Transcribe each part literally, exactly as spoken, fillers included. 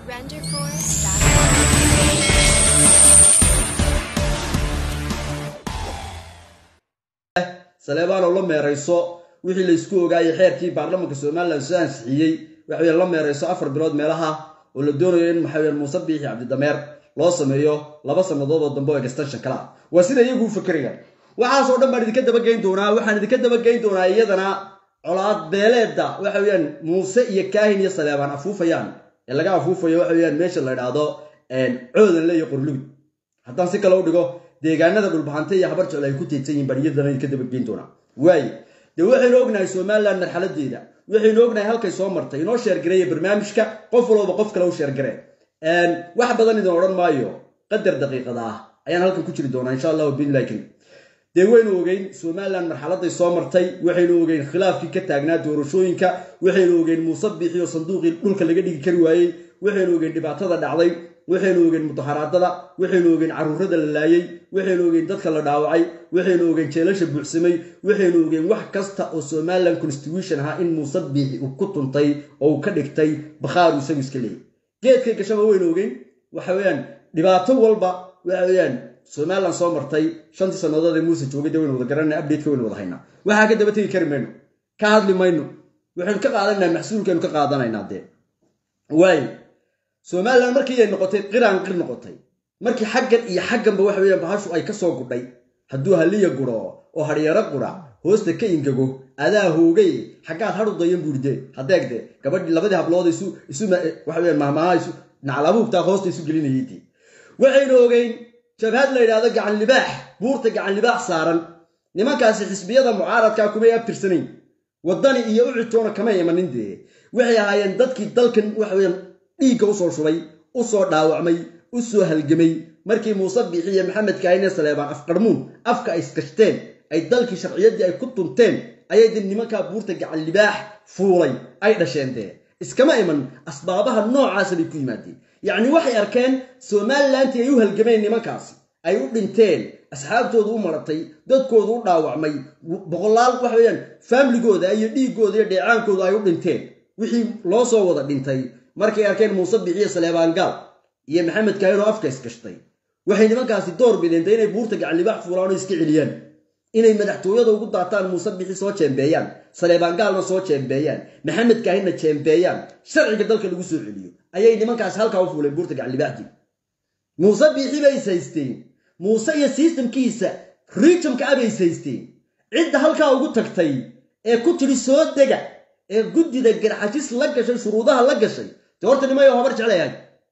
سليمان الله ميريسو wixii la isku ogaayay xeerkii baarlamaanka Soomaaliland soo ansixiyay waxa la meerayso afar bilood meelaha oo la doonayo in maxamed Muuse Biixi Cabdi Dameer loo sameeyo laba sanadood oo dambe oo extension kala waa sida iyagu fikirayaan waxa soo dhan baan idinka daba geyn doonaa waxaan idinka daba geyn doonaa iyadana colaad beeleeda waxa weeyaan Muuse iyo Kaahin iyo Saleebaan afuufayaan ee laga afuufayo waxa weeyaan meesha la yiraahdo een coodan la iyo qorlug haddaan si kale u dhigo deegaanada dhulbaxantay iyo habar jecel ay ku teedsan yihiin bariyadana idinka daba geyn doonaa way de waxaynu ognahay Soomaaliland marxaladeeda waxaynu ognahay halkay soo martay inoo sheer gareeyay barnaamijka qof walba qof kale u sheer gareey een wax badan idin oran maayo qadar daqiiqada ah ayaan halkan ku jiri doonaa insha Allah bin laakiin de waynu ogeyn Soomaaliland marxaladay soo martay waxaynu ogeyn khilaafkii ka taagnaa doorashooyinka waxaynu ogeyn Muuse Biixi oo sanduuqii dhulka laga dhigi kari waayay waxaynu ogeyn dhibaatada dhacday waxaynu ogeyn mudaharaadada waxaynu ogeyn caruurada la laayay waxaynu ogeyn dadka la dhaawacay waxaynu ogeyn jeelasha buuxsamay waxaynu ogeyn wax kasta oo Soomaaliland constitution ah in Muuse Biixi uu ku tuntay oo ka dhigtay bakhaar isagu iska leeyahay geedka gashaba waynu ogeyn waxa weeyaan dhibaato walba waxa weeyaan Soomaaliland soo martay shantii sanadood ee Muuse joogay waynu wada garanay update ka waynu wada haynaa waxa ka daba tagi kari mayno ka hadli mayno waxaan ka qaadanaynaa maxsuulkeenu ka qaadanaynaa de way Soomaaliland markii ay noqotay qiraan qir noqotay markii xaggan iyo xagganba wax weeyaan bahashu ay ka soo gudhay hadduu haliya guro oo hariyara qura hoosta ka ingago adaa hoogay xagaad haru dayan buurde hadeegde gabadh labadii hablood isu isu wax weeyaan maamaha isu naclabuugta hoosta isu gelinayay waxaynu ogeyn jabhad la yiraahdo gacan libaax buurta gacan libaax saaran nimankaasi xisbiyada mucaaradka kuma ay abtirsaneen wadani iyo u citoona kama imanin de waxay ahaayeen dadkii dalkan wax weeyaan dhiiga u soo shubay u soo dhaawacmay u soo halgamay markii Muuse Biixi iyo Maxamed Kaahin Saleebaan afqarmuun afka ay iskashteen ay dalkii sharciyadii ay ku tunteen ayay nimanka buurta gacan libaax fuulay ay dhasheentay iskama iman asbaabaha noocaas ay ku yimaadeen yaani waxay arkeen Soomaaliland ay u halgameen nimankaasi ay u dhinteen asxaabtoodu u maratay dadkoodu u dhaawacmay boqolaal wax weeyaan familygooda iyo dhiigooda iyo dheecaankooda ay u dhinteen wixii loo soo wada dhintay markay arkeen Muuse Biixi iyo Saleebaan gaal iyo Maxamed Kaahin oo afka iskashtay waxay nimankaasi door bideen inay buurta gacan libaax fuulaan oo iska ciliyaan inay madaxtooyada ugu daataan Muuse Biixi soo jeembeeyaan Saleebaan gaalna soo jeembeeyaan Maxamed Kaahinna jeembeeyaan sharciga dalka lagu soo celiyo ayay nimankaasi halka u fuuleen buurta gacan libaaxdi Muuse Biixi bay saysteen Muuse iyo systemkiisa regionka abay saysteen cid halka ugu tagtay ee ku tiri soo dega ee gudida garxajis la gashay shuruudaha la gashay doorta nimayo habar jeclayay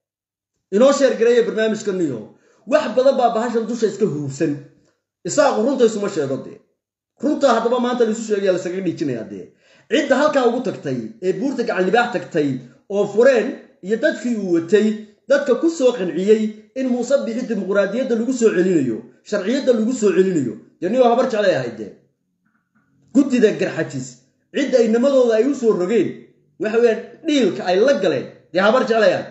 inoo sheer gareeyay barnaamijkan niyo wax badan baa bahashan dusha iska huubsan isaaq runta isuma sheego de runta hadaba maanta la isu sheegay la saga dhijinaya de cid halka ugu tagtay ee buurta gacan libaax tagtay oo fureen iyo dadkii uu watay dadka ku soo qanciyay in Muuse Biixi dimuqraadiyadda lagu soo celinayo sharciyadda lagu soo celinayo niyo habar jeclayay de gudida garxajis cid ay nimadooda ay u soo rogeen waxa weeyaan dhiilka ay la galeen de habar jeclayay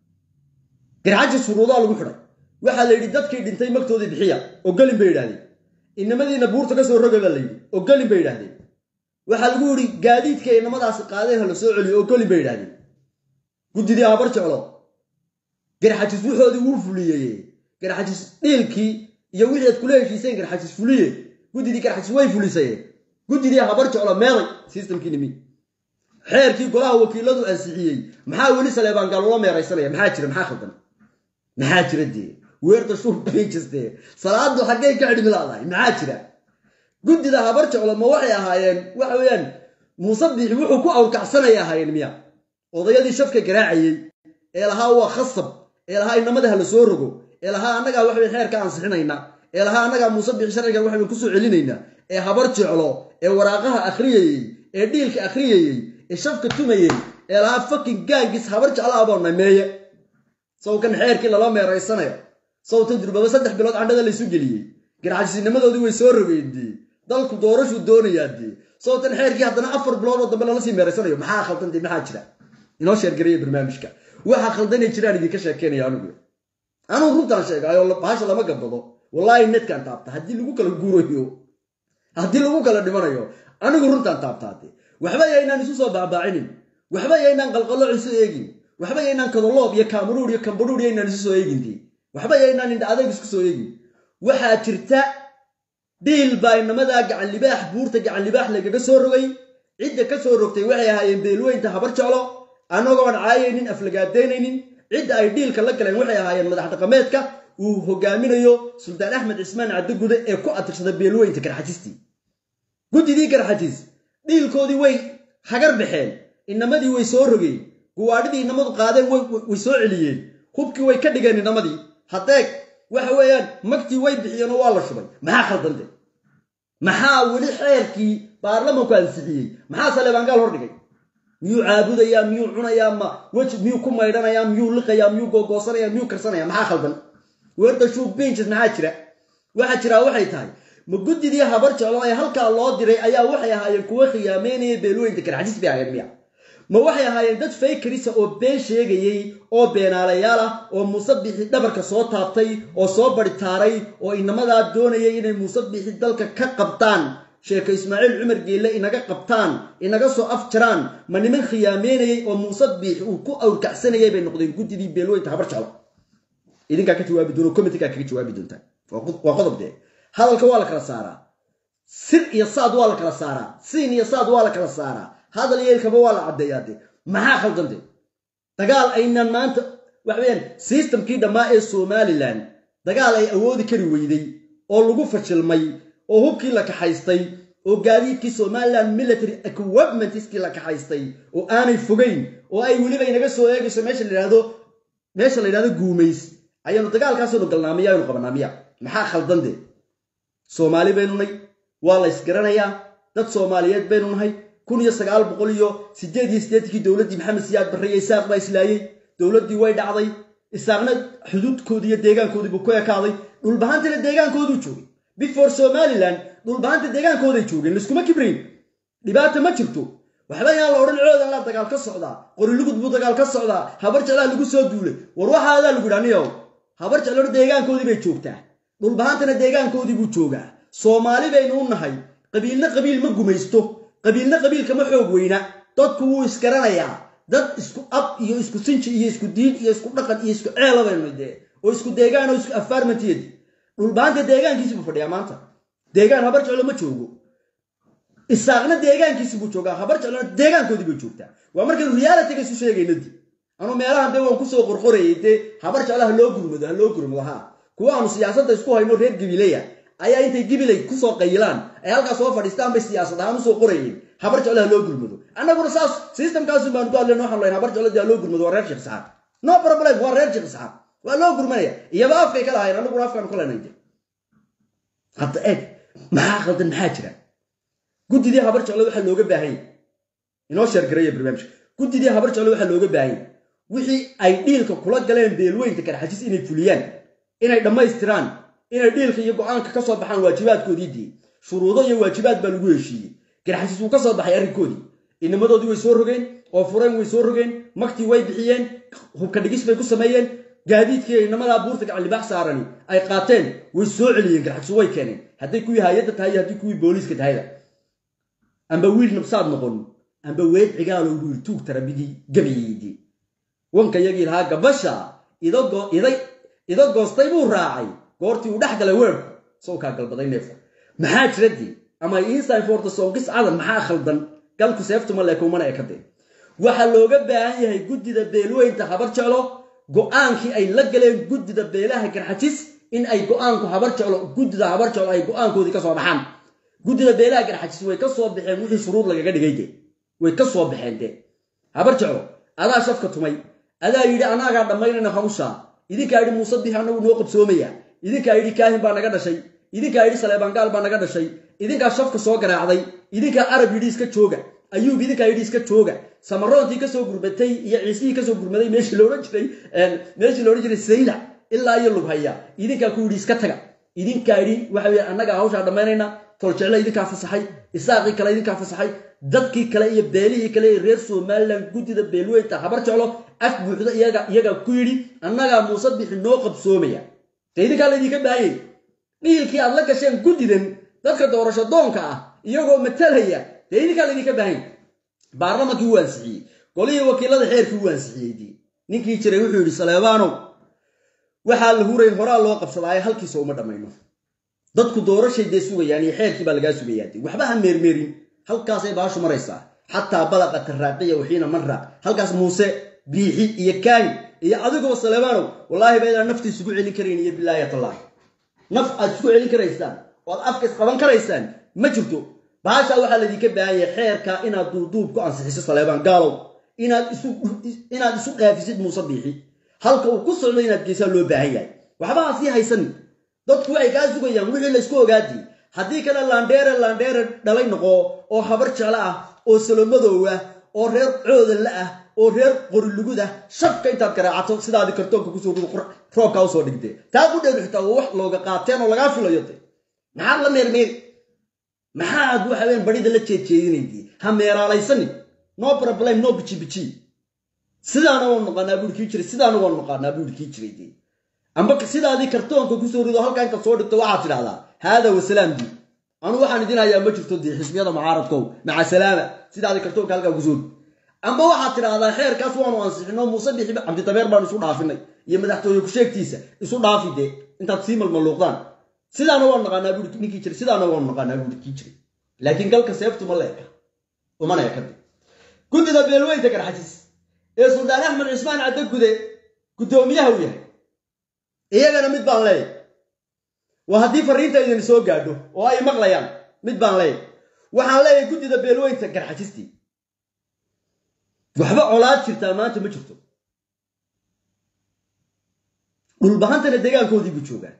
garxajis shuruudaha lagu xiray waxa la yiri dadkii dhintay magtoodii bixiya oo galin bay yiraahdeen inamadiina buurta ka soo rogay baa la yiri oo galin bay yiraahdeen waxa lagu yiri gaadiidka ay nimadaas qaadeen la soo celiyo oo galin bay yiraahdeen gudidii habar jeclo garxajis wuxoodii uu fuliyay garxajis dhiilkii iyo wixii aad kula heshiiseen garxajis fuliyay gudidii garxajis way fulisay gudidii habar jeclo meeday systemkii nimi xeerkii golaha wakiiladu ansixiyay maxaa wali Saleebaan gaal loo meeraysanaya maxaa jira maxaa khaldan maxaa jira dii weerta shuu pinchiste salaadu xagee ka xidhmi laadahay maxaa jira gudida habar jeclo ma waxay ahaayeen waxa weeyaan Muuse Biixi wuxuu ku awrkacsanaya ahaayeen miya odayadii shafka garaacayay ee lahaa waa khasab ee lahaa inamada la soo rogo ee lahaa anaga wax weyn xeerka ansixinayna ee lahaa anaga Muuse Biixi sharciga wax weyn ku soo celinayna ee habar jeclo ee waraaqaha akhriyay ee dhiilka akhriyay ee shafka tumayay ee lahaa fucking gaangis habar jeclo abaana meeye soo kan xeerkii lala meeraysanayo soo tan durbaba saddex bilood candhada la isu geliyay garxajisnimadoodii way soo rogeeyay dalku doorasho doonayaadii soo tan xeerkii haddana afar bilood oo dambe la sii meeraysanayo maxaa khaldantay maxaa jira inoo sheer gareeyay barnaamijka waxa khaldanay jiraan idinka sheekeynaya anigu anu runtaan sheegayo bahasha lama gabado wallahi netkan taabta hadii lagu kala guurayo hadii lagu kala dhimanayo anigu runtaan taabtaatay waxba yaynaan isu soo baabaacinin waxba yaynaan qalqalo isu eegin waxba yaynaan kadoloob iyo kaamuruur iyo kambaruur yaynaan isu soo eegin waxba yaynaan indha adeeg isku soo eegin waxaa jirta dhiil baa inamadaa gacan libaax buurta gacan libaax lagaga soo rogay cidda ka soo rogtay waxay ahaayeen beelweynta habar jeclo anagoon caayaynin aflagaadaynaynin cidda ay dhiilka la galeen waxay ahaayeen madax dhaqameedka uu hogaaminayo suldaan axmed cismaan cabdigude ee ku atirsada beelweynta garxajistii guddidii garxajis dhiilkoodii way hagar baxeen inamadii way soo rogeen guwaadhidii inamadu qaadeen way soo celiyeen hubkii way ka dhigeen inamadii hadeeg waxa weeyaan magtii way bixiyeen oo waa la shubay maxaa khaldante maxaa weli xeerkii baarlamanku ansixiyey maxaa saleebaangaal hor dhigay miyuu caabudayaa miyuu cunayaa ma weji miyuu ku maydhanayaa miyuu liqayaa miyuu googoosanaya miyuu karsanaya maxaa khaldan weerda shuu benches maxaa jira waxa jira waxay tahay ma guddidii habar jeclo ee halkaa loo diray ayaa waxay ahaayeen kuwa khiyaameynaya beelweynta garxajis bay ahaayeen miya ma waxay ahaayeen dad fakerisa oo been sheegayey oo beenaalayaal ah oo muuse bixi dhabarka soo taabtay oo soo baritaaray oo inamadaa doonayay inay muuse bixi dalka ka qabtaan sheeko ismaaciil cumar geelle inaga qabtaan inaga soo afjaraan ma niman khiyaameynayay oo muuse bixi uu ku awrkacsanayay bay noqdeen guddidii beelweynta habar jeclo idinkaa ka jawaabi doono committeegaa kaga jawaabi doontaan waa qodob dee hadalka waa la kala saaraa sir iyo saad waa la kala saaraa siin iyo saad waa la kala saaraa hadal yeelkaba waa la caddeeyaa dee maxaa khaldante dagaal aynan maanta waxa weeyaan systemkii dhammaa ee somaliland dagaal ay awoodi kari weyday oo lagu fashilmay oo hubkii la kaxaystay oo gaadiidkii somaliland military equipmentskii la kaxaystay oo aanay fogeyn oo ay weliba inaga soo eegayso meesha la yidhaahdo meesha la yidhahdo guumays ayaanu dagaalkaasaynu galnaamiya aynu qabanaamiya maxaa khaldante soomaali baynu nahay waa la isgaranayaa dad soomaaliyeed baynu nahay kun iyo sagaal boqol iyo sideed iyo siddeetankii dowladdii maxamed siyaad barre iyo isaaq baa islaayey dowladdii way dhacday isaaqna xuduudkoodii iyo deegaankoodii buu ku ekaaday dhulbahaantana deegaankooduu joogay before somaliland dhulbahanta deegaankooday joogeen laiskuma kibrayn dhibaata ma jirto waxba yaan la odhan coodan laa dagaal ka socdaa qorilugud buu dagaal ka socdaa habar jeclaa lagu soo duulay war waxaadaa lagu idhaniyow habar jeclona deegaankoodii bay joogtaa dhulbahantana deegaankoodii buu joogaa soomaali baynu u nahay qabiilna qabiil ma gumaysto qabiilna qabiilka ma xoog weyna dadku wuu isgaranayaa dad isku ab iyo isku sinji iyo isku diin iyo isku dhaqan iyo isku ceela baynu dee oo isku deegaan oo isku afaarmantiyadi dhulbahanta deegaankiisi buu fadhiyaa maanta deegaan habar jeclo ma joogo isaaqna deegaankiisi buu joogaa habar jeclona deegaankoodii bay joogtaa waa markaynu realityga isu sheegaynadii anuu meelahan dee waan kusoo qorqorayay dee habar jeclo ha loo gurmado ha loo gurmado haa kuwa aanu siyaasadda isku hayno reer gabileya ayaa intay gibilay kusoo qayilaan ay halkaas soo fadhiistaan bay siyaasad ahaan usoo qorayeen habar jeclo ha loo gurmado annaguna saas systemkaasun baanu ku hadleen waxaan lahayn habar jeclo dee ha loo gurmado waa reer sheekh saxaab no problem waa reer sheekh saxaab waa loo gurmanaya iyaba afkay ka lahayn annaguna afkaanu ka lehnayde hadda eeg maxaa khaldan maxaa jira guddidii habar jeclo waxaa looga baahanya inoo sheergareeya barnaamijka guddidii habar jeclo waxaa looga baahanya wixii ay dhiilka kula galeen beelweynta garxajis inay fuliyaan inay dhammaystiraan inay dhiilka iyo go-aanka ka soo baxaan waajibaadkoodii dii shuruudo iyo waajibaad baa lagu heshiiyey garxajis wuu ka soo baxay arrinkoodii inamadoodii way soo rogeen oo fureen way soo rogeen magtii way bixiyeen hubka dhigis bay ku sameeyeen gaadiidkii inamadaa buurta gacan libaax saarani ay qaateen way soo celiyeen garxajis way keeneen hadday kuwii hay-adda tahay iyo haddii kuwii booliiska tahayda amba wiil nabsaad noqon amba weed cigaalo wiil tuug tarabidii gabayeydi wanka yagii lahaa gabasha idago iday ida goostay buu raacay goortii uu dhex galay weerku soo kaa galbaday neefka maxaa jiradii ama inside for the songis cadan maxaa khaldan galku seeftuma leekumana ee kadee waxa looga baahan yahay guddida beelweynta habar jeclo go-aankii ay la galeen guddida beelaha garxajis in ay go-aanku habar jeclo guddida habar jeclo ay go-aankoodii ka soo baxaan guddida beelaha garxajis way ka soo baxeen wixii shuruud lagaga dhigay de way ka soo baxeen de habar jeclo adaa shafka tumay adaa yidhi anaagaa dhammaynayna hawshaa idinkaa yidhi muuse bixi annagu noo qabsoomaya idinkaa yidhi kaahin baa naga dhashay idinkaa yidhi saleebaangaal baa naga dhashay idinkaa shafka soo garaacday idinkaa arab yidhi iska jooga ayuub idinkaa yidhi iska jooga samaroontii kasoo gurbatay iyo ciisihii kasoo gurmaday meeshii loodhan jiray meeshii loodhan jiray sayla ilaa iyo lughaya idinkaa ku yidhi iska taga idinkaa yidhi waxa weeye annagaa hawshaa dhammaynayna toljecle idinkaa fasaxay isaaqii kale idinkaa fasaxay dadkii kale iyo beelihii kale ee reer somaliland guddida beelweynta habar jeclo af buuxda iyaga iyaga ku yidhi annagaa muuse bixi noo qabsoomaya dee idinkaa laydinka baahayay dhiilkii aad la gasheen guddidan dadka doorasho doonka ah iyagoo matalaya dee idinkaa laydinka baahanya baarlamankii wuu ansixiyey golihii wakiilada xeerkii wuu ansixiyey dii ninkii jiray wuxuu yidhi Saleebaanow waxaa la huray horaa loo qabsaday halkiisa uma dhamayno dadku doorashay de sugayaan iyo xeerkii baa laga sugayaa waxba ha meermeerin halkaas ay baashu maraysaa hatta balaqa taraaqiya waxiina marra halkaas Muuse biixi iyo kaan iyo adigoo Saleebaanow wallahi bayda naftiisu ugu celin kareen iyo billahi taala naf aad ugu celin karaysaan oo afka qaban karaysaan ma jirto baasha waxa la idinka baahan yahay xeerka inaad duuduub ku ansixiso Saleebaan gaalow inaad isu inaad isu dhaafisid Muuse biixi halka uu ku socdo inaad geesaa loo baahan yahay waxba aan sii haysan dadku ay ka sugayaan wixii la isku ogaadii hadii kala laandheere laandheere dhalay noqo oo habar jecla ah oo salomadow ah oo reer coodan la ah oo reer qoriluguda shaqka intaad garaacato sidaadi kartoonka ku soo rudo roobka u soo dhigtay taa ku dheer xitaa wax looga qaateen oo laga filayo maxaa la meermeer maxaa waxa weyn barida la jeejeedinaydi ha meeraalaysan no problem no bichi bichi sidaana oo noqonaa buurkii jiray sidaana oo noqonaa buurkii jiray amba sidaadi kartoonka ku soo rido halka inta soo dhigto waxa tiraahdaa hada wa salaam di anu waxaan idin hayaa ma jirto di xisbiyada mucaaradku maca salaama sidaadi kartoonka halka ku soo amba waxa tiraahdaa xeerkaas waanu ansixino Muuse biixi Cabdi Dameer baan isu dhaafinay iyo madaxtooyo ku sheegtiisa isu dhaafide intaad sii malmaluuqdaan sidaana oo noqonaa buurkii ninkii jiray sidaana oo noqonaa buurkii jiray laakiin galka seeftu ma leeka uma leeka gudida beelweyta garxajis ee Suldaan Axmed Cismaan Cadde gude gudoomiyaha u yahay iyagana mid baan leeyahay waa hadii fariinta idin soo gaadho oo ay maqlayaan mid baan leeyahay waxaan leeyahay gudida beelweynta garxajisti waxba colaad jirta maanta ma jirto dhul bahantana deegaankoodii buu joogaa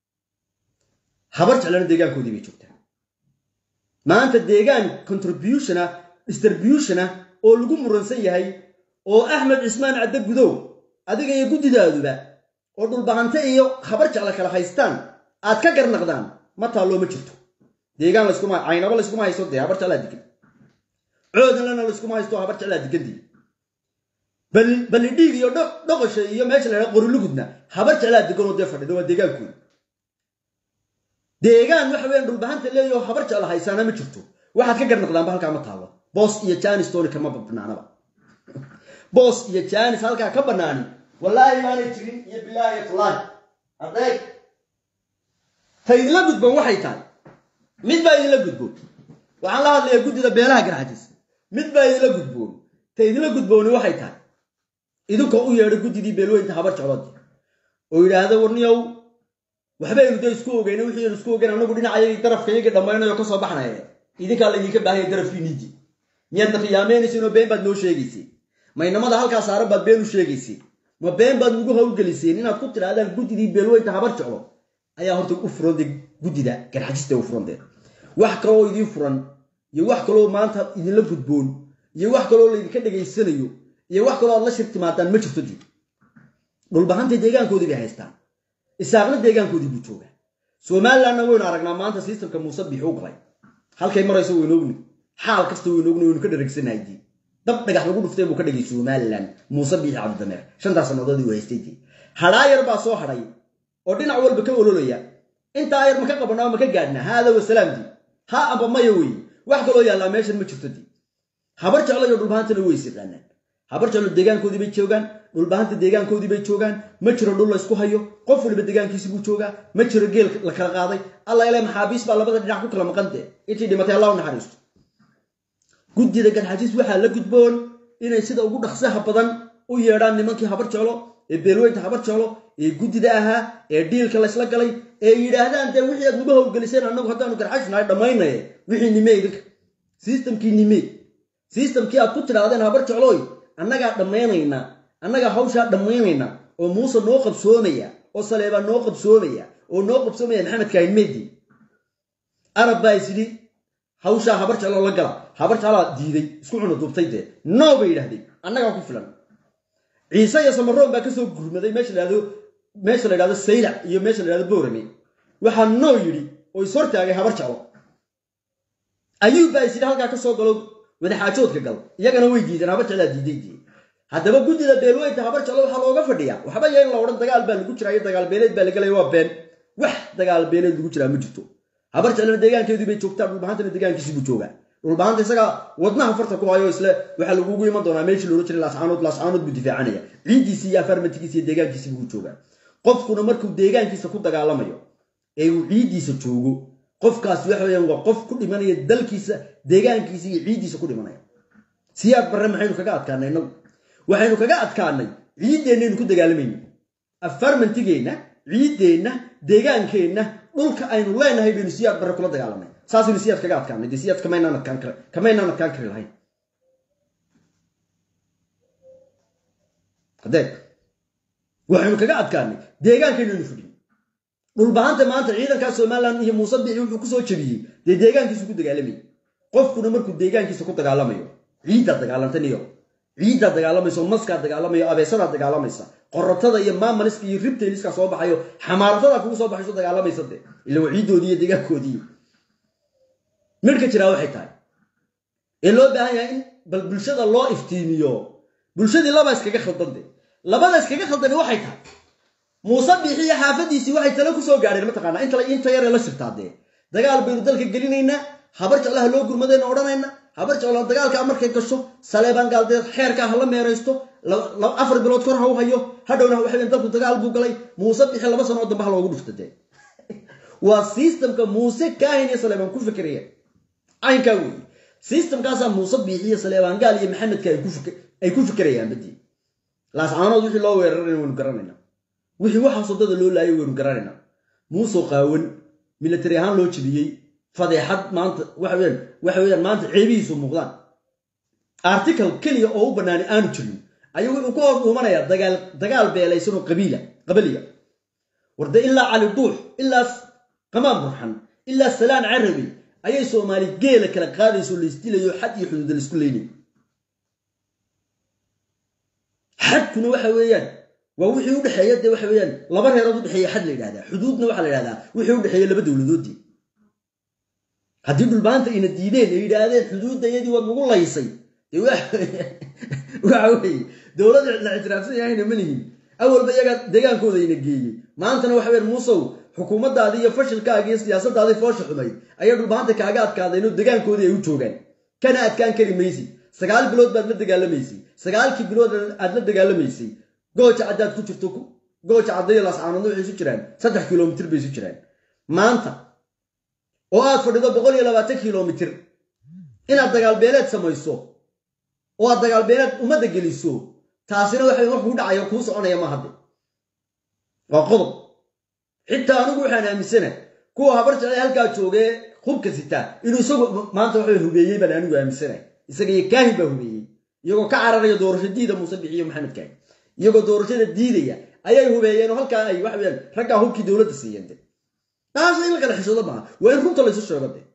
habar jeclana deegaankoodii bay joogtaa maanta deegaan contribution ah distribution ah oo lagu muransan yahay oo Axmed Cismaan Cadde gudow adiga iyo gudidaaduba oo dhul bahante iyo habar jecla kala haystaan aad ka garnaqdaan ma taalo ma jirto deegaan la isku ma aynaba la isku ma haysto habar jecla digan coodan lana la isku ma haysto habar jecla digandii bal bal dhiig iyo dhaqasho iyo meesha la qorilugudna habar jecla digan oo deefadhido waa deegaankooda deegaan waxa weyn dhul bahante leeyo habar jecla haysaana ma jirto waxaad ka garnaqdaan halka ma taalo boss iyo Janice Tony kama banaanaba boss iyo Janice halka ka banaani wallahi ma aanay jirin iyo billahi taala adeeg taydla gudboon waxay tahay mid baa idin la gudboon waxaan la hadlayaa gudida beelaha garxajis mid baa idin la gudboon taydla gudboon waxay tahay idinku u yeedho gudidii beelweynta habar jeclad oo yiraahdo warniyow waxba aynu isku ogeeyno wixii aynu isku ogeeyno anagu dhinacayga darafkayga dhamaynayo ka soo baxnay idinka la idinka baahay darafkiinidi miyadna qiyaameenaysiin oo been baad noo sheegaysay maynamada halka saaran baad been u sheegaysay ma been baad ugu hawlgeliseen inaad ku tiraadaan gudidii beelweynta habar jeclo ayaa horta u furanday gudida garxajista u furanday wax kale oo idin furan iyo wax kale oo maanta idin la gudboon iyo wax kale oo la idinka dhageysanayo iyo wax kale oo la shirtimaadaan ma jirto dib dhul bahanta deegaankoodii bay haystaan isaaqna deegaankoodii buu joogaa Soomaaliland waynu aragnaa maanta systemka Muuse biixi u galay halkay marayso waynu ogni xaal kasta waynu ogni waynu ka dhareegsanahay dab dhagax lagu dhuftay buu ka dhagay Soomaaliland Muuse biixi Cabdi Dameer shantaas sanadoodii way haystay halaa yar baa soo haray oo dhinac walba ka ololaya inta ayar ma ka qabanaa ma ka gaadna hada wa salaamdi ha amba ma yawi wax kale oo yaala meeshan ma jirto dii habar jeclo iyo dhul bahantana way siqaanaan habar jeclo deegaankoodii bay joogaan dhul bahanta deegaankoodii bay joogaan ma jiro dhul la isku hayo qof waliba deegaankiisa buu joogaa ma jiro geel la kala qaaday alla ilaahay maxaabiis baa labada dhinac ku kala maqantay intii dhimatay Allah u naxariisto gudida garxajis waxa la gudboon inay sida ugu dhaqsaha badan u yeedhaan nimankii habar jeclo ee beelweynta habar jeclo ee gudida aha ee deelka la isla galay ee yiraahdaan de wixii aad ugu hawlgeliseen anagu haddaanu garxajnaay dhamaynay wixii nimay idinka systemkii nimay systemkii aad ku tiraadeen habar jeclooy annaga dhamaynayna annaga hawsha dhamaynayna oo Muuse noo qabsoomaya oo Saleebaan noo qabsoomaya oo noo qabsoomaya Maxamed Kaahin Meedi arab baa isli hawsha habar jeclo la gala habar jeclo diiday isku cuna duubtay de no bay yiraahdeen annaga ku filan ciise iyo samaroon baa ka soo gurmaday meesha la yiraahdo meesha la yiraahdo Saylac iyo meesha la yiraahdo Boorame waxa noo yiri oo soo taagay habar jeclo ayuu baa isla halka ka soo galo wada xaajoodka gal iyagana way diideen habar jeclo diiday hadaba gudida beelweynta habar jeclo waxa looga fadhiyaa waxba yeen la oran dagaal baa lagu jiraa dagaal beeleed baa la galay waa been wax dagaal beeleed lagu jiraa ma jirto habar jeclo deegaankeedu bay joogtaa dhul bahantana deegaankiisa buu joogaa dhulbaanta isaga wadnaha farta ku hayo isla waxa lagu ugu iman doonaa meeshii loo jiray laascaanood laascaanood buu difaacanaya ciidiisa iyo afarmatigiisa iyo deegaankiisa buu joogaa qofkuna markuu deegaankiisa ku dagaalamayo ee uu ciidiisa joogo qofkaas waxa weeyaan waa qof ku dhimanaya dalkiisa deegaankiisa iyo ciidiisa ku dhimanaya siyaad barre maxaynu kaga adkaanay inagu waxaynu kaga adkaanay ciideennaynu ku dagaalamayno afarmantigeena ciideenna deegaankeenna dhulka aynu leenahay baynu siyaad barre kula dagaalamay saasaynu siyaad kaga adkaanay dee siyaad kamaynaan adkaan kara kamaynaan adkaan kari lahayn hadeeg waxaynu kaga adkaanay deegaankeenaynu fudhin dhulbahanta maanta ciidanka Soomaaliland iyo Muuse Biixi wuxuu ku soo jabiyay dee deegaankiisa ku dagaalamay qofkuna markuu deegaankiisa ku dagaalamayo ciidda dagaalantaniyo ciidda dagaalamayso maska dagaalamayo abeesada dagaalamaysa qorratada iyo maamaliska iyo ribteeliska soo baxayo xamaaratada kugu soo baxayso dagaalamaysa de ila ciidoodii iyo deegaankoodii marka jira waxay tahay ee loo baahan yahay in bal bulshada loo iftiimiyo bulshadii laba iskaga khaldande labada iskaga khaldane waxay tahay Muuse Biixi xaafadiisi waxay tala ku soo gaareen ma taqaana inta inta yar la shirtaade dagaal baynu dalka gelinayna habar jeclaha loo gurmadeen oranayna habar jeclaha dagaalka markay gasho Saleebaan Galbeed xeerka hala meeraysto afar bilood kor haw hayo hadhowna waxay dalku dagaal buu galay Muuse Biixi laba sano dambe loogu dhuftay waa systemka Muuse Kaahin iyo Saleebaan ku fikiraya aynka weey systemkaas Muuse Biixi iyo Saleebaan Gaal iyo Maxamed Kaahin ku fikir ay ku fikirayaan badii laascaanood wixii loo weeraray inuu garanayna wixii waxa sodada loo laayay weeru garanayna Muuse qaawan military ahaan loo jibiyay fadeexad maanta waxa weeyaan waxa weeyaan maanta ceebihiisu muuqdaan article kaliya oo u banaani aanu jirin ayuu wuxuu ku hormaraya dagaal dagaal beelaysan oo qabiila qabiiliga warda ilaa cali duux ilaa qamaam burhan ilaa salaan arabi ayay Soomaali geela kala qaadayso liistilayo xad iyo xuduud la isku leeyay xadkuna waxa weeyaan waa wixii u dhaxeeyay de waxa weeyaan laba reerood u dhaxeeyay xad la yiraahdaa xuduudna waxa la yiraahdaa wixii u dhaxeeyay laba dawladoodii hadii dhulbaanta ina diideen ay yiraahdeen xuduudayadii waa lagu laysay waxa weey dawladda la ictiraafsan yahay manihin awalba iyaga deegaankooda ina geeyay maantana waxa weeyaan Muuse xukuumaddaadii iyo fashilkaaga iyo siyaasaddaadii foosha xumay ayaa dhulbaanta kaaga adkaaday inuu deegaankoodii ay u joogaan kana adkaan kari maysi sagaal bilood baad la dagaalamaysi sagaalkii bilood aad la dagaalamaysi gooja cadaad ku jirto gooja caday laascaanood waxay isu jiraan saddex kiiloomitir bay isu jiraan maanta oo aad fadhido boqol iyo labaatan kiiloomitir inaad dagaal beeleed samayso oo aad dagaal beeleed umada geliso taasina waxay wax u dhacayo ku soconaya ma hadda waa qodob xitaa anigu waxaan aaminsanahay kuwa habar jecel halka joogay khubka sita inuu isagu maanta wuxuu hubeeyay baan anigu aaminsanahay isaga iyo Kaahin baa hubeeyay iyagoo ka cararaya doorashadiida Muuse Biixi iyo Maxamed Kaahin iyagoo doorashada diidaya ayay hubeeyeen oo halka ay wax weeyaan ragga hubkii dawladda siiyeen taas in kala xishoodo ma way runta la isoo sheegay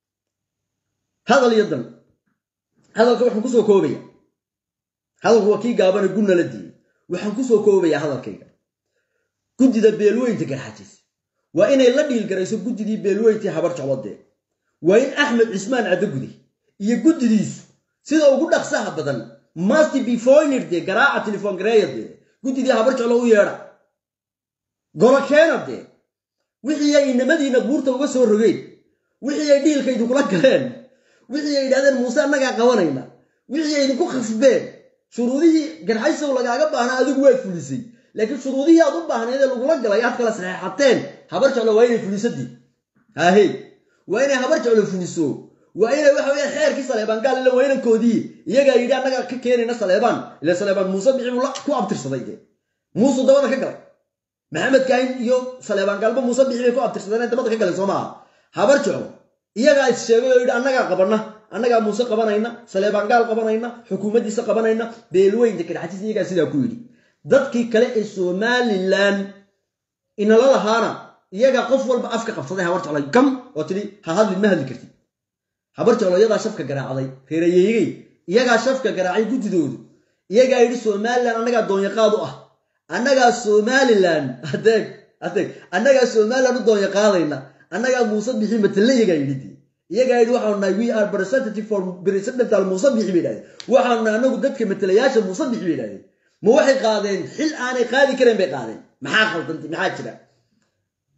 hadal yadan hadalka waxaan ku soo koobaya hadalku waa kii gaaban gudna la diiday waxaan ku soo koobaya hadalkayga gudida beelweynta garxajis waa inay la dhiil garayso gudidii beelweyntii habar jeclade waa in Axmed Cismaan Cadagudi iyo gudidiisu sida ugu dhaqsaha badan must be foined de garaaca telefoon gareeyade gudidii habar jeclo u yeedha gola keenade wixii ay inamadiina buurta uga soo rogeen wixii ay dhiilkaydu kula galeen wixii ay yiraahdeen Muuse anaga qabanayna wixii ay ku khasbeen shuruudihii garxayso lagaaga baahna adigu way fulisay laakiin shuruudihii aad u baahnayd ee lagu la galay aad kala saxeexateen habar jeclo waa inay fulisadii haahay waa inay habar jeclo fuliso waa inay waxa weeyaan xeerkii Saleebaan Gaal ila weynankoodii iyaga yidhi anaga ka keenayna Saleebaan ila Saleebaan Muuse Biixi la ku abtirsaday Muuse dabada ka galay Maxamed Kaahin iyo Saleebaan Gaalba Muuse Biixi ku abtirsadeen dabada ka galay Soomaa habar jeclo iyaga is sheegay yidhi anaga qabana anaga Muuse qabanayna Saleebaan Gaal qabanayna xukuumaddiisa qabanayna beelweynta garxajis iyaga sida ku yidhi dadkii kale ee Somaliland ina la lahaana iyaga qof walba afka qabsaday habar jeclo gam oo tiri ha hadli ma hadli kartid habar jeclo iyaga shafka garaacday reereeyay iyaga shafka garaacay gudidoodu iyaga yidhi Somaliland anaga doon yaqaad u ah anaga Somaliland adeeg adeeg anaga Somaliland u doon yaqaadayna anaga Muuse Biixi matala iyaga yidhi iyaga yidhi waxaan nahay we are representative for president Muuse Biixi bidaaday waxaan anagu dadka matalayaasha Muuse Biixi bidaaday ma waxay qaadeen xil aanay qaadi kareen bay qaadeen maxaa khaldantay maxaa jira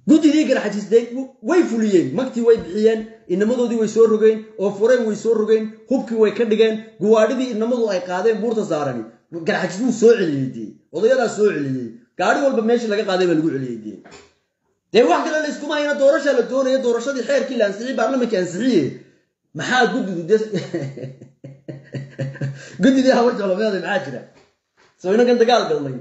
gudidii garxajisday way fuliyeen magtii way bixiyeen inamadoodii way soo rogeen oo fureen way soo rogeen hubkii way ka dhigeen guwaadhidii inamadu ay qaadeen buurta saarani garxajisuu soo celiyay odayadaa soo celiyay gaari walba meeshii laga qaaday baa lagu celiyay dee wax kale la isku maayna doorasho la doonayo doorashadii xeerkii la ansixiyay baarlamaanka ansixiyay maxaa gudidu gudidii habar jeclameed maxaa jira soo inagan dagaal galnay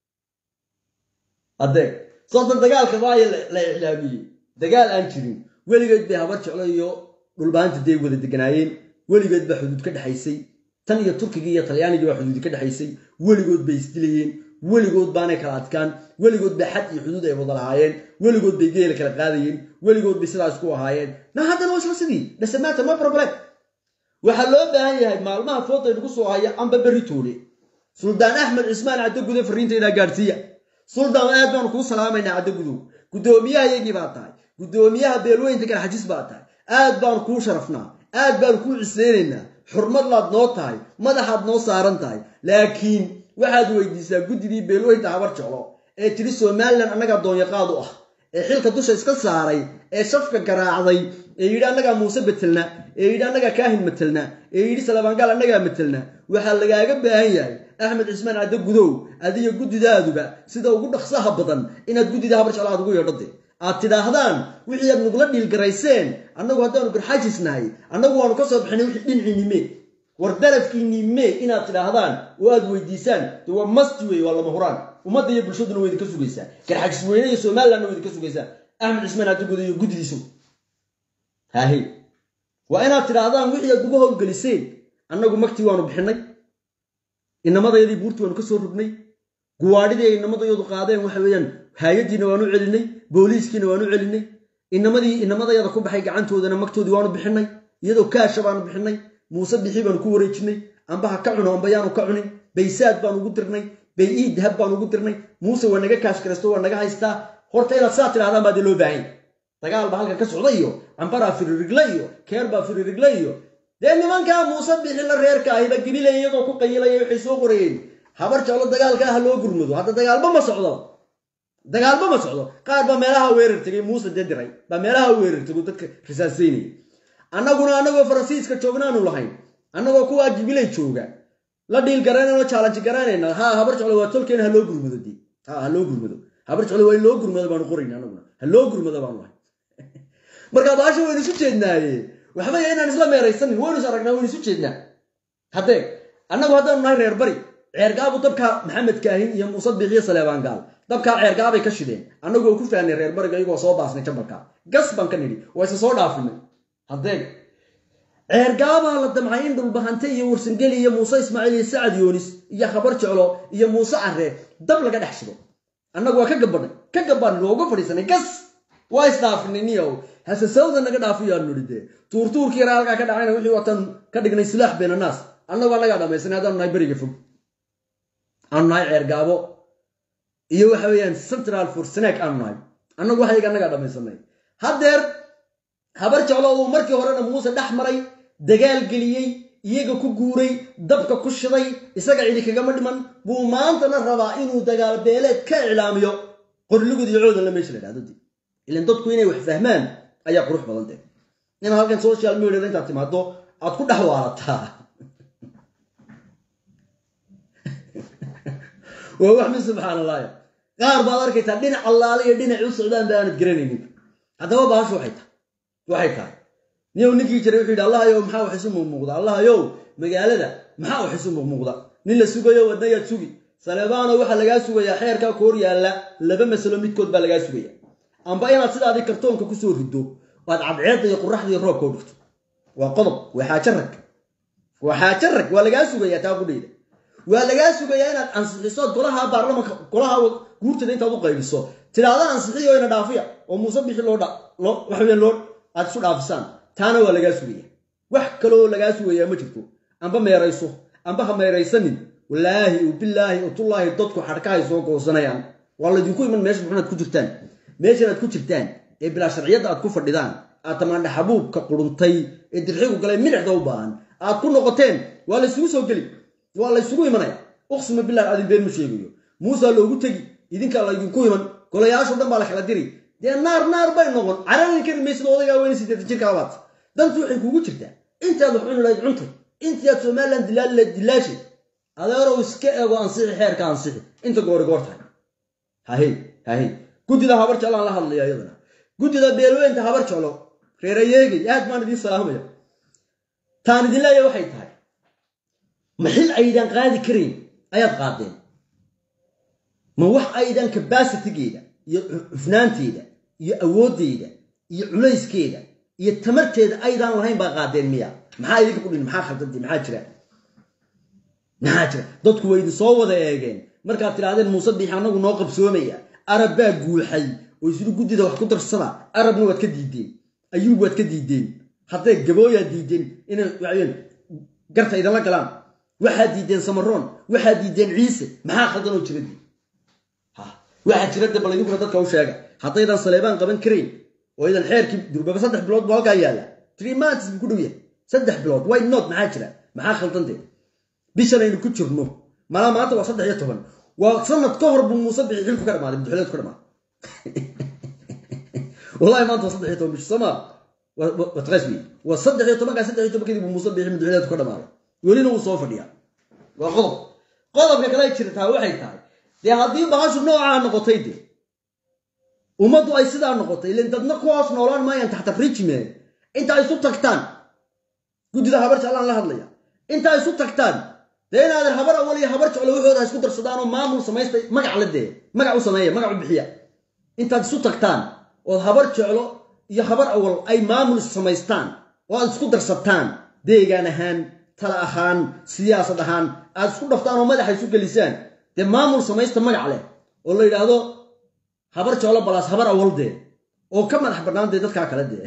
adeeg صوت الدجال كفاية لا إعلامي دجال أنشرين ولي قد بها برشة عليه دولبان تدي ولا دجناين ولي قد بحدود كده حيسي تاني التركية طلياني جوا حدود كده حيسي ولي قد بيستلين ولي قد بانك كلات كان ولي قد بحد حدود يفضل هاين ولي قد بيجي لك القاضيين ولي قد بيصير عسكوا هاين نا هذا نوصل سدي بس ما تما بروبلم وحلو بهاي هاي مال ما فوت يقصوا هاي أم ببريتولي سلطان أحمد عثمان عدو قد فرينت إلى جارسيا سلطان آدم كون سلامين عدقدو قدوميها يجي باتاي قدوميها بيلوين تكن حجيس باتاي آدم كون شرفنا آدم كون عسيرنا حرمة لاد نوتاي مدحاد نو سارنتاي لكن واحد ويديسا قدي بيلوين تعبر جلو ee tiri Soomaaliland anaga doon yaqaado ah ee xilka dusha iska saaray ee safka garaacday ee yiri anaga Muuse betelna ee yiri anaga kaahin metelna ee yiri Salabaan gal anaga metelna waxa lagaaga baahan yahay Ahmed Ismaan Cadde Gudow adiga gudidaaduba sida ugu dhaqsaha badan inaad gudida habar jeclaad ugu yeedhade aad tidaahdaan wixii aad nugula dhil garayseen anagu hadaan garxajisnahay anagu waanu ka soo bixinay wixii dhincinime war darafkiinime inaad tidaahdaan oo aad weydiisaan waa must way wala mahuraan umada iyo bulshaduna way ka sugaysaa garxajis weynay Soomaaliland way ka sugaysaa Ahmed Ismaan Cadde Gudow iyo gudidiisu haahi waa inaad tidaahdaan wixii aad ugu howlgeliseen anagu magtii waanu bixinay inamadayadii buurtu waanu ka soo rugnay guwaadhidii inamadayadu qaadeen waxa weeyaan hay'adiina waanu celinay booliiskiina waanu celinay inamadii inamadayada ku baxay gacantoodana magtoodii waanu bixinay iyadoo kaasha baanu bixinay Muuse bixi baanu ku wareejinay amba ha ka cuno amba yaanu ka cunin baysaad baanu ugu dirnay bay ii dahab baanu ugu dirnay Muuse waa naga kaash karasto waa naga haystaa horta inaad saa tiraahdaa baad loo baahan dagaal baa halka ka socdayo ambara fiririglayo keerba fiririglayo dee nimanka Muuse bixi la reerka ay la gibilay iyagoo ku qayilay wixii soo qoreen habar jeclo dagaalka ah loo gurmado hadda dagaalba ma socdo dagaalba ma socdo qaar ba meelaha weerar tagay Muuse dediray ba meelaha weerar tagay dadka risaasiinay annaguna annagoo Faransiiska joognaanu lahayn annagoo kuwa gibilay jooga la dhiil garanayno challenge garanayna ha habar jeclo waa tolkeen ha loo gurmado di ha ha loo gurmado habar jeclo waa loo gurmado baan qorayna annaguna ha loo gurmado baan lahayn marka baasha waynu isu jeednaaye waxba inaan isla meeraysanin waynu aragnaa waynu isu jeednaa hadee annagu hadaan nahay reer bari ceergaabu dabka Maxamed Kaahin iyo Muuse Bixiye Salebaan gaal dabka ceergaabay ka shideen annagu ku faanay reer bariga iyagoo soo baasnay jabalka gas ban ka nidi way soo dhaafinay hadee ceergaaba la damcay in dul bahantay iyo warsangeli iyo Muuse Ismaaciil iyo Saad Yoonis iyo khabar jeclo iyo Muuse Arre dab laga dhaxshido annagu waa ka gabanay ka gaban looga fadhiisanay gas waa isdaafinay niyow hasa sawda naga dhaafiyo nuride tuurtuurkii raalka ka dhacayna wixii watan ka dhignay silaax been naas annagu naga dhamaysan hadaan nahay bariga fog aan nahay ceergaabo iyo waxa weeyaan Central for Snack aan nahay annagu waxayga naga dhamaysanay hadeer habar jeclo oo markii horena Muuse dhaxmaray dagaal galiyay iyaga ku guuray dabka ku shiday isaga cidi kaga madhiman buu maanta la rabaa inuu dagaal beeleed ka ilaamiyo qorligud iyo coodan la meesha leedahay ilaan dadku inay wax fahmaan ayaa qurux badan tahay in halkan social media inta timaado aad ku dhaxwaalataa waa wax min subhanallah qaar baad arkaytaa dhinac allaale iyo dhinac u socdaan baan garanaynin hadaba baashu waxay tahay waxay tahay niyow ninkii jiray wuxuu yidhi Allah ayow maxaa wax isu muuqda Allah ayow magaalada maxaa wax isu muuqda nin la sugayo wadnaya sugi Salebaan waxa laga sugayaa xeerka koor yaala laba mas'alo midkood baa laga sugayaa amba inaad sidaadii kartoonka ku soo rido waad cadceed iyo quraxda iyo roobka u dhigto waa qodob waxa jarrag waxa jarrag waa laga sugayaa taa qudheeda waa laga sugayaa inaad ansixiso golaha baarlamaanka golaha guurtada intaad u qaybiso tiraada ansixiyo ina dhaafiya oo Muuse bixi loo dha wax weyn loo aad su dhaafisaan taana waa laga sugayaa wax kale oo laga sugayaa ma jirto amba meerayso amba ha meeraysanin wallaahi billahi utullahi dadku xarkaay soo goosanayaan wala idinku iman meesha maxaad ku jirtaan meesha aad ku jirtaan ee bila sharciyada aad ku fadhidaan aad tamaandha xabuubka quruntay ee dirxigu galay midhda u baahan aad ku noqoteen waa la isugu soo gali waa la isugu imanaya uqsima billahi adin been ma sheegayo Muuse loogu tagi idinka la idinku iman golayaashu dhan baa la kala diri dee naar naar bay noqon caralin kari maysid odaygaa weyne sideetan jirka labaad dantu waxay kugu jirtaa intaad wax cuni lahayd cuntay intaad Somaliland dilaal la dilaashi adeero iska eego ansixi xeerka ansixi inta goor goor tahay hahay hahay gudida habar jeclaan la hadlayaa iyadana gudida beelweynta habar jeclo reerayeegi aad maan idin salaamaya taan idin leeyahay waxay tahay maxil aydan qaadi karin ayaad qaadeen ma wax aydan capacity-geeda iyo cufnaanteeda iyo awooddeeda iyo culayskeeda iyo tamarteeda aydan lahayn baa qaadeen miya maxaa idinka ku dhin maxaa khaldantay maxaa jira maxaa jira dadku way idin soo wada eegeen markaad tirahdeen Muuse Biixi anagu noo qabsoomaya arab baa guuxay oo islu gudida wax ku darsada arabna waad ka diideen ayuub waad ka diideen hadday gabooya diideen inay waxyeen garta idan la galaan waxa diideen Samaroon waxa diideen Ciise maxaa khaldan oo jiradii ha waxa jirada bal idinku dadka u sheega haddaydan Saleebaan qaban kareen oo idan xeerkii durbaba saddex bilood baa halka yaala three months ku dhaw yahay saddex bilood why not maxaa jira maxaa khaldantay bishanaynu ku jirno mala maanta waa saddex iyo toban waa sanad ka hor buu Muuse Biixi xilku ka dhamaaday madaxweynaha ka dhamaaday wallahi maanta saddex iyo toban bish sama wa trasbi waa saddex iyo toban ka saddex iyo toban kadib Muuse Biixi madaxweynaha ka dhamaaday welina uu soo fadhiyaa waa qodob qodobka kale jirtaa waxay tahay dee haddii bahashu nooca noqotay de umadu ay sidaa noqotay ilaa dadna ku hoos noolaan maayaan taxta regime inta ay isu tagtaan gudida habar jeclaan la hadlaya inta ay isu tagtaan dee inaad habar awal iyo habar jeclo waxooda isku darsadaan oo maamul samaystay magac la dee magac u sameeya magac u bixiya intaad isu tagtaan oo habar jeclo iyo habar awal ay maamul samaystaan oo aad isku darsataan deegaan ahaan tala ahaan siyaasad ahaan aad isku dhaftaan oo madaxa isu gelisaan dee maamul samaysta magac leh oo la yiraahdo habar jeclo balaas habar awal dee oo ka madax bannaan dee dadka kale dee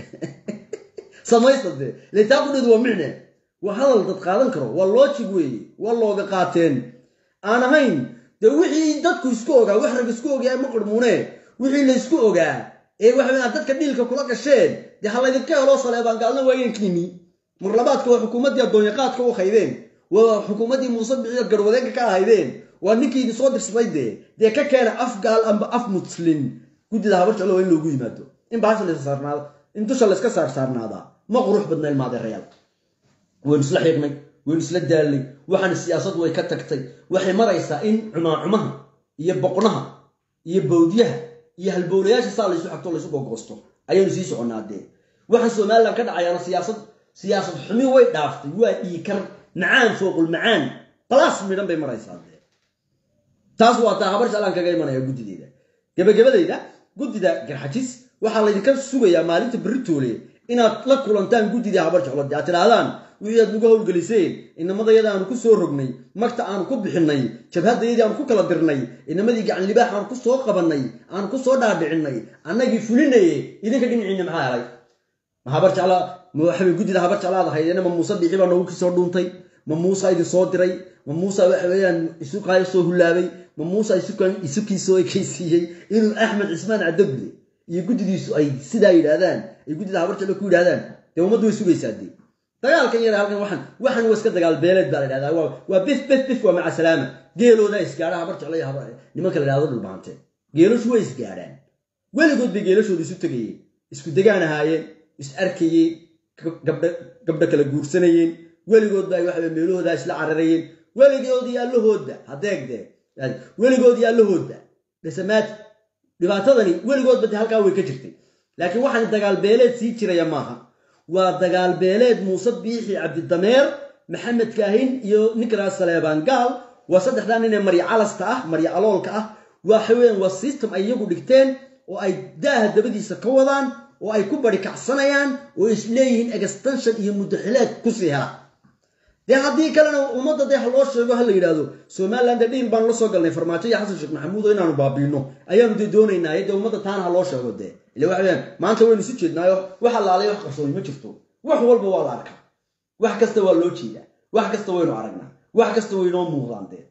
samaysta dee leetaa ku dhid waa micne waa hadal dad qaadan karo waa logic weeye waa looga qaateen aan ahayn dee wixii dadku isku ogaa wax rag isku ogaa ma qurmuune wixii la isku ogaa ee waxa dadka dhiilka kula gasheen dee hal idinka helo Saleebaan gaalna waayeen kini mar labaadka waa xukuumadii adoon qaadka u qaydeen waa xukuumadii Muuse Biixi garwadeenka ka ahaydeen waa ninkii soo dirsaday dee dee ka keenay afgaal amba af muslim gudida habar jeclo in loogu yimaado in baasha la saarnaado in dusha la iska saar saarnaada ma qurux badna ilmaade reeyal وين isla xiiqnay وين isla daalay waxaan siyaasad way ka tagtay waxay maraysaa in cumaacumaha iyo boqonaha iyo boodiyaha iyo halbowlayaasha saa la isu xigto la isu googoosto ayaan sii soconaadee waxaan Soomaaliland ka dhacayana siyaasad siyaasad xumi way dhaaftay waa dhiikar macaan fooqul macaan plus midhan bay maraysaa taas waa taa habar jeclaan kaga imanaya gudideeda gabagabadayda gudida garxajis waxa la idinka sugayaa maalinta beritoole inaad la kulantaan gudida habar jeclo aad tiraadaan wixii aad uga howlgeliseen inamadayada aan ku soo rognay magta aan ku bixinay jabhadayada aan ku kala dirnay inamadii gacan libaax aan ku soo qabanay aan ku soo dhaadhicinay annagii fulinay idinka dhinaciina maxaa helay ma habar jecla ma waxa gudida habar jeclaada haydeen ma Muuse Biixi baa noogu soo dhuuntay ma Muuse idin soo diray ma Muuse waxa weeyaan isu qaay soo hulaabay ma Muuse isu kan isu kiisoo kaysiiyay inuu Axmed Cismaan Cadabli iyo gudidiisu ay sidaa yiraahdaan ay gudida habar jeclo ku yiraahdaan ee umadu way sugaysaadii dagaalkan yar halkan waxan waxan waa iska dagaal beelad baa la yiraahdaa waa waa bif bif bif waa maca salaama geelooda isgaara habar jeclo iyo habar nimanka la yiraahdo dhulbaante geeloshu way isgaaraan weligood bay geelashooda isu tagayeen isku degaan ahaayeen is arkayeen gabdha gabdha kala guursanayeen weligood bay waxa meelooda isla cararayeen weligood iyo allahooda hadeegde weligood iyo allahooda dhismaad dhibaatadani weligood bad halka way ka jirtay laakiin waxan dagaal beelad sii jiraya maaha waa dagaal beelad Muuse Biixi Cabdi Dameer Maxamed Kaahin iyo Nikraas Saleebaan gaal waa saddexdan inay Mariya Calasta ah Mariya Aloolka ah waa xaween waa system ay iyagu dhigteen oo ay daaha dabadiisa ka wadaan oo ay ku bari kacsanayaan oo isleeyihiin extension iyo mudaxilaad ku sii hela dee haddii kalena ummadda dee loo sheego hal la yiraahdo Somaliland dhiil baan la soo galnay farmaajo iyo Xasan Sheekh Maxamuud oo inaanu baabiino ayaanu dee doonaynaa ee ummadda taana loo sheego dee ilaa waxaan maanta waynu si jeednaayo waxa laalay wax qarsoon ma jirto wax walba waa la arkaa wax kasta waa loo jeedaa wax kasta waynu aragnaa wax kasta waynu muuqdaan dee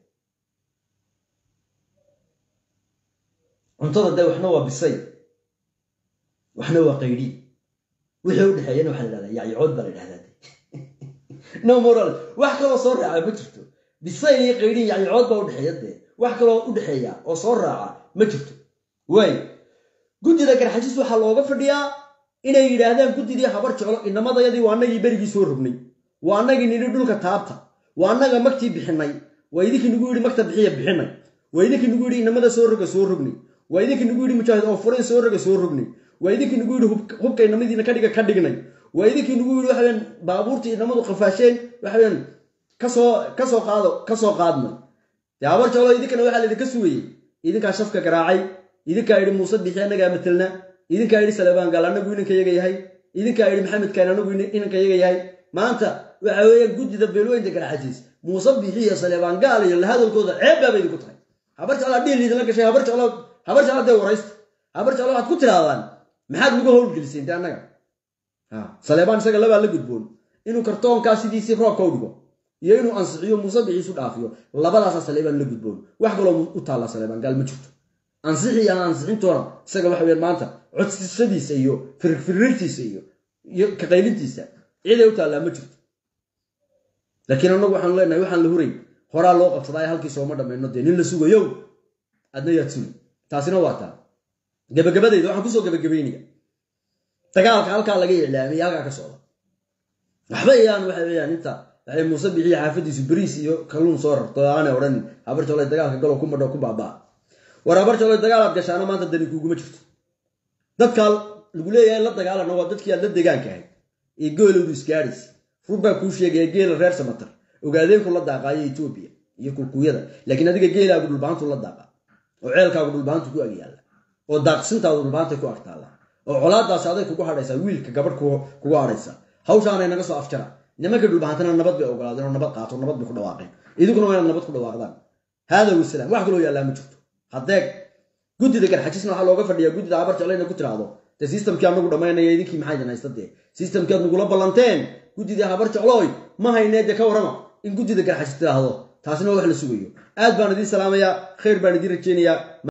cuntada dee waxna waa bisay waxna waa qaydi wixii u dhaxeeyana waxa la yiraahdaa yaaycood baa la yiraahdaa no moral wax kale soo raaca ma jirto bisay iyo qaydi yaaycood baa u dhaxeeyada wax kale u dhaxeeya oo soo raaca ma jirto way guddida garxajis waxa looga fadhiyaa inay yiraahdaan guddidii habar jeclo inamadayadii waa anagii berigii soo rognay waa anagii nidhi dhulka taabta waa anaga magtii bixinay waa idinki nagu yiri magta bixiya bixinay waa idinki nagu yiri inamada soo roga soo rognay waa idinki nagu yiri mujaahid oo furay soo roga soo rognay waa idinki nagu yiri hubka inamadiina ka dhiga ka dhignay waa idinki nagu yiri waxaan baabuurtii inamadu qafaasheen waxaan ka soo ka soo qaado ka soo qaadnay yaa habar jeclo idinkana waxa la idinka sugayay idinka shafka garaacay idinka yiri Muuse bixi anaga matalna idinka yiri Salebaan gal anagu inanka yaga yahay idinka yiri Maxamed Kaan anagu inanka yaga yahay maanta waxa weeyaan guddida beelweynta garxajis Muuse bixi iyo Salebaan gal iyo la hadalkooda ceeb baa idinku tahay habar jeclo dhil idin la gashay habar jeclo habar jeclo day warayst habar jeclo waxaad ku tiraadaan maxaad ugu howl geliseen anaga ha Salebaan isaga laba la gudboon inuu kartoonka sidiisii roobka u dhigo iyo inuu ansixiyo Muuse bixi isu dhaafiyo labadaas Salebaan la gudboon wax kale u taala Salebaan gal ma jirto ansixi aan ansixintoona isaga waxa weeyaan maanta codsashadiisa iyo firfirtiisa iyo iyo ka qaylintiisa ciiday u taala ma jirto laakiin anagu waxaan leenahay waxaan la huray horaa loo qabsaday halkii soo ma dhameeyno de nin la sugayo adna yaatun taasina waa taa gabagabadayda waxaan ku soo gabagabeynaya dagaalka halka laga ilaamay halka ka socda waxba yaan waxa weeyaan inta ay Muuse bixi xaafadiisu bariis iyo kalluun soo rarto aan oran habar jeclo dagaalka galo ku madho ku baabaa warabar jeclo dagaal gashaana maanta dani kuugu ma jirto dadka lagu leeyahay la dagaalana waa dadkii la deegaanka ahay ee goolowdu iskaaris furba ku sheegay geel reer samatar ogaadeen ku la daaqay Ethiopia iyo kulkuyada laakiin adiga geelaagu dhulbaantu la daaqa oo ceelkaagu dhulbaantu ku agyaala oo daaqsintaadu dhulbaanta ku agtaala oo colaadaas aday kugu hadhaysa wiilka gabadh kugu hadhaysa hawshaan ay naga soo afjara nimanka dhulbaantana nabad bay ogolaadeen oo nabad qaato nabad bay ku dhawaaqeen iduguna waa nabad ku dhawaaqdaan hada wasalaam wax kale oo yaala ma jirto haddee guddida garxajisna waxa looga fadhiyaa guddida habar jeclo inay ku tiraado de systemkii anagu dhameynaya idinkii maxay janaystadee systemkii aad nagu la ballanteen guddida habar jeclooy ma hayneed ka warama in guddida garxajis tiraado taasina wax la sugayo aad baan idin salaamayaa khayr baan idin rajeynayaa